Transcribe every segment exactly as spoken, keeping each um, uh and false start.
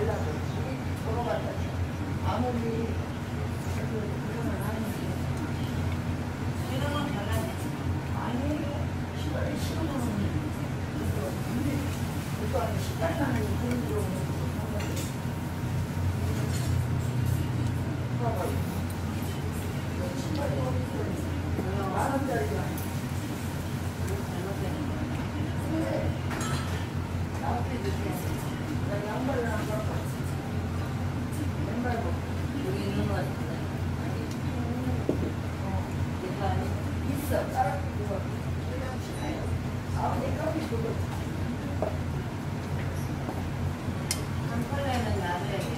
달라고. 걸어갔다. 아무리 그러면 하는지. 이런 건 달라지. 아니, 시간이 시간은 이거 아니 식단하는 그런 거 봐봐. 신발이 어디 있어? 만 원짜리가. 근데 나한테 주세요. 나 양말을 안 갖고 왔지. 양말 뭐 여기 있는 거 같은데. 어, 이거 아니 있어. 따라붙고 그냥 치나요. 아, 내 커피 그거. 한 컬러에는 놔둬야겠지.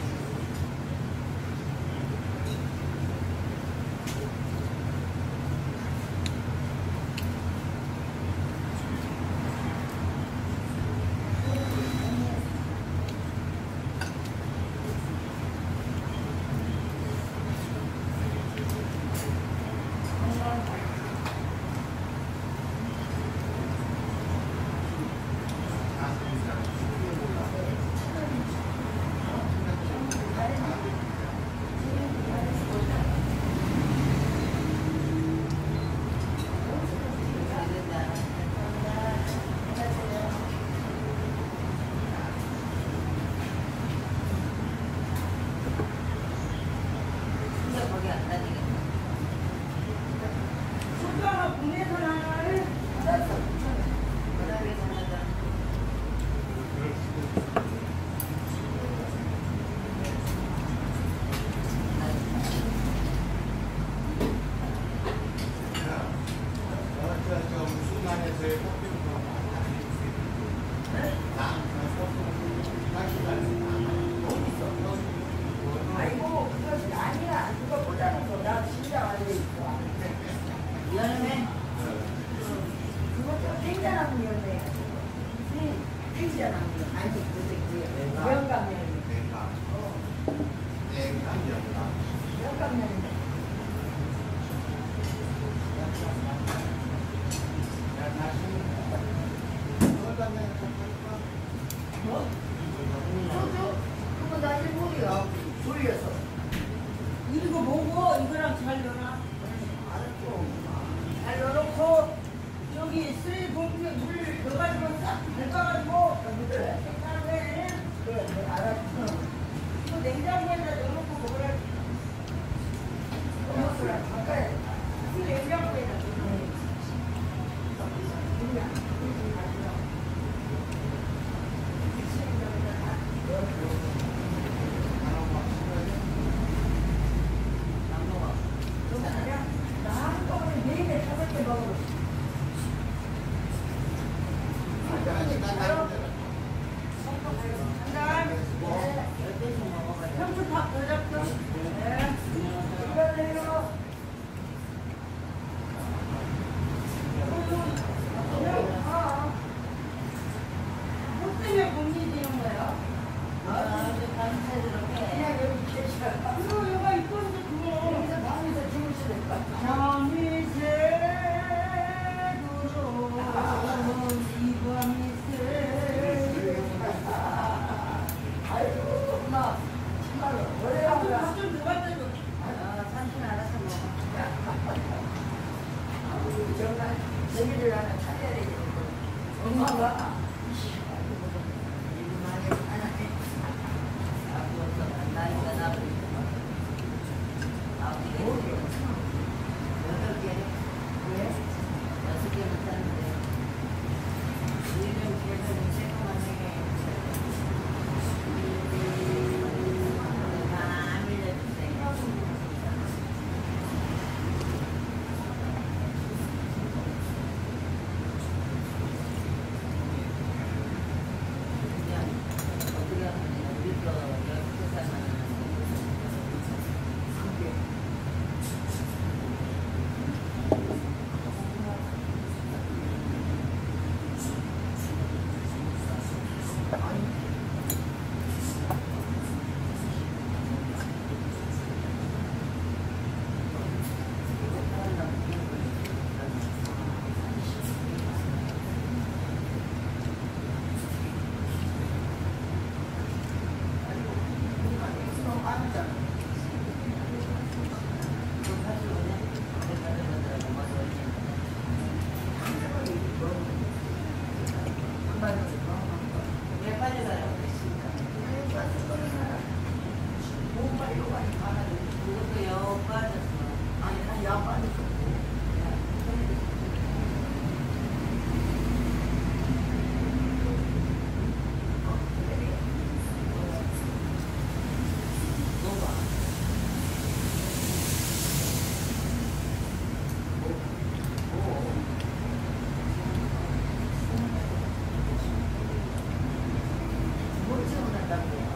한다고요.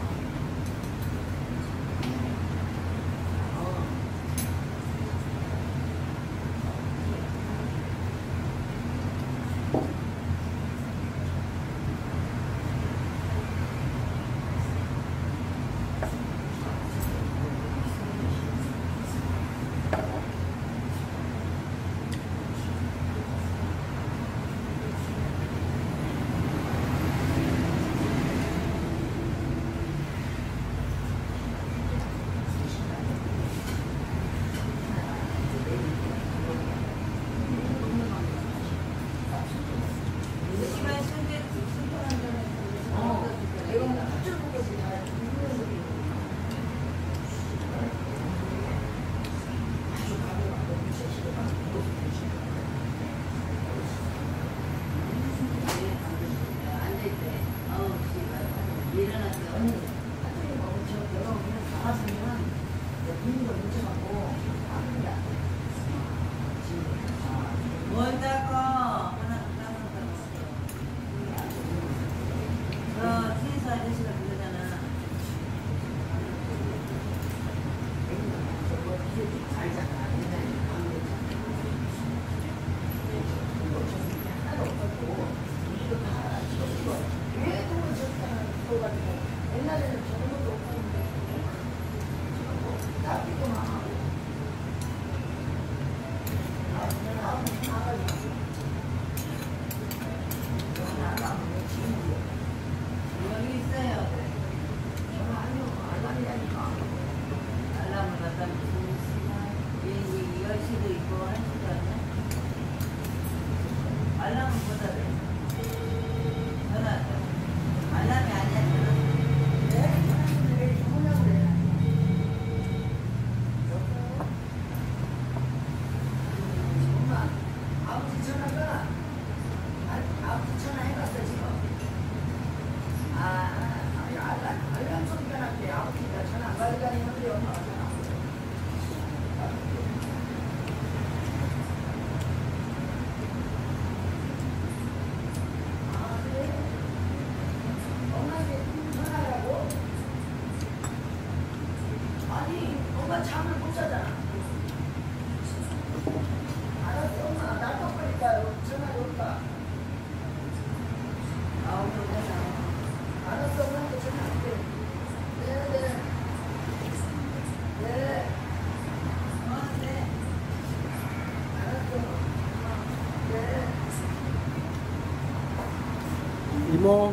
이모,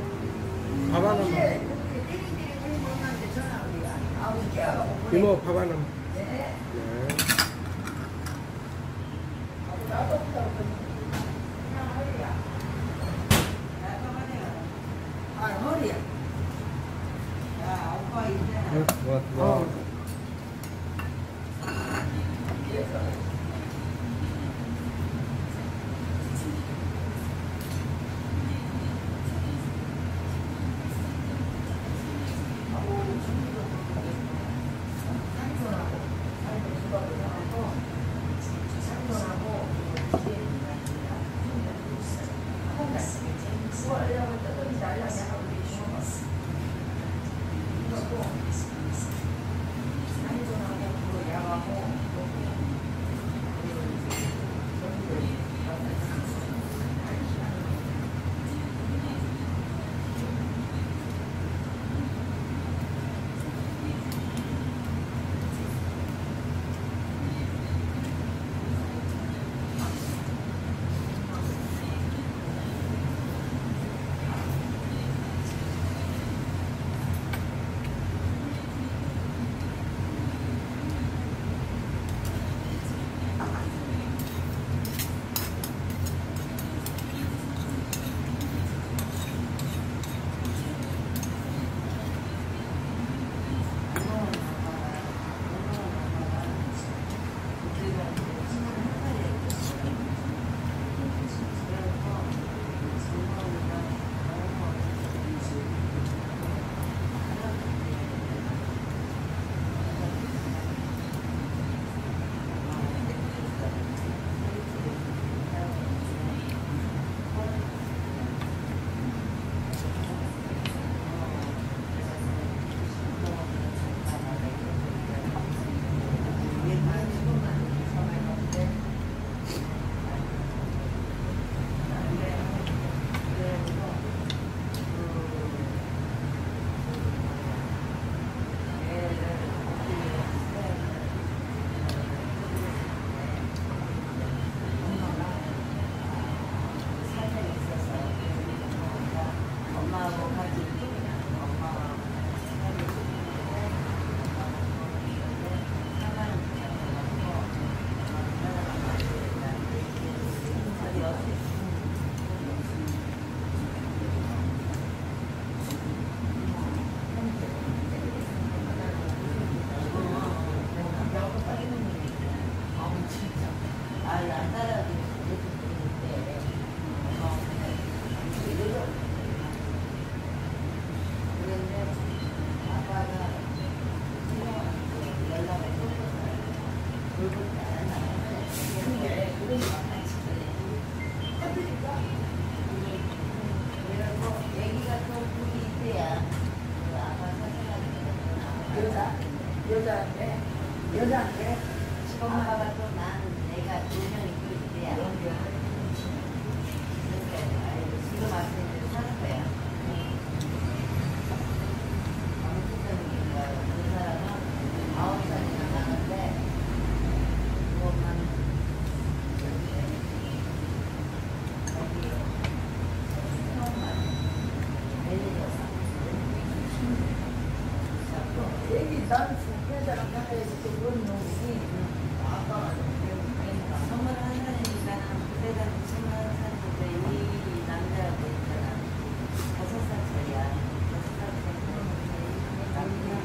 밥 하나만. 이모, 밥 하나만. 네. 아, 허리야. 야, 오빠 이제. 응, 뭐, 뭐. 어. 여자 여자한테 여자한테 엄마가 또 나는 내가 두 명이 그렇대야. 지금 와서 이제 사는 거야. 그 사람은 아홉 살이나 나는데 그것만 여기 수영만 매니저사. 얘기 난 회사랑 가까이서 그런 놈이 아빠가 선물 한 살이니까 그때가 스물 한 살인데 이 남자하고 있잖아. 다섯 살 차이야. 다섯 살 차이. 남자하고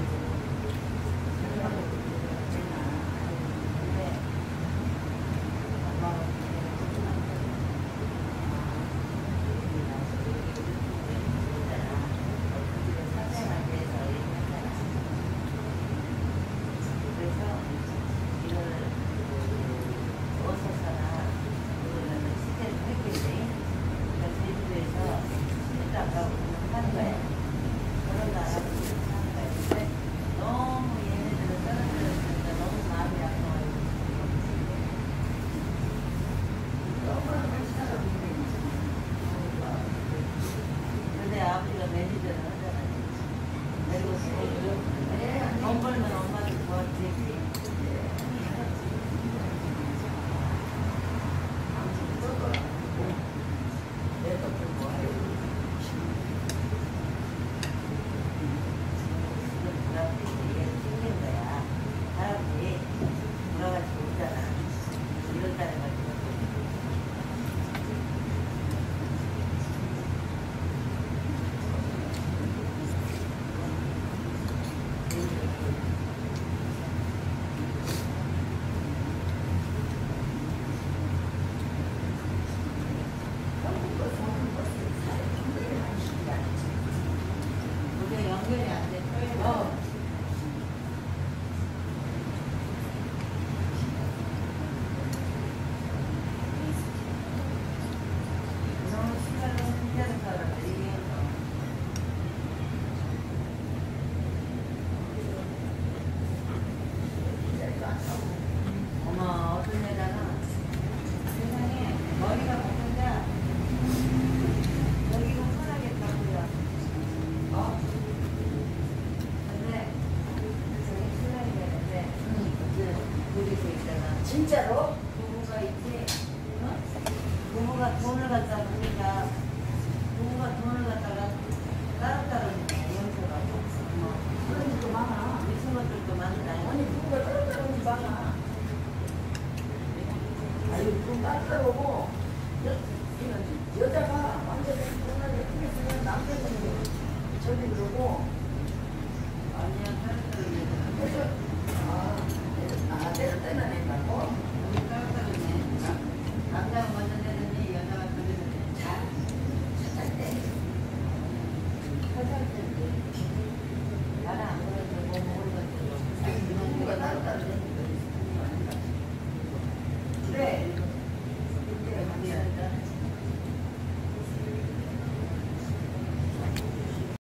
근데 엄마가 사생활에 대해서 얘기했잖아. 그래서 이거를 어서서나 이거를 스텝을 했겠지. 그러니까 제주도에서 스텝도 안 가고 그냥 하는 거야. 그런 나라로 하는 거야. 근데 너무 얘네들은 떨어뜨렸으니까 너무 마음이 아파가지고. 근데 아버지가 매니저를 하잖아. 그리고 돈 벌면 엄마도 도와주지. 생긴 거야. 할아버지 돌아가시고 오잖아. 이럴 달에 가지고. 그게 연결이 안 돼. 어. 너무 시간을 혼자서 살았는데 이게 어머 어떤 여자는 세상에 머리가 못하자 여기가 편하겠다고요. 어? 근데 저기 신랑이 되는데 그 거기서 있잖아. 진짜로? 부부가 있지. 어? 부부가 돈을 갖다 보니까 부부가 돈을 갖다가 따로따로 연습하고 뭐 그런 것도 많아. 미친 것들도 많다. 아니 누가 따로따로 오지 마라. 아유 좀 따로따로 여, 이건 여자가 완전히 정말 예쁘게 쓰면 남자는 저기 그러고 아니야 따로따로 그래서 아, 아 때려 때려내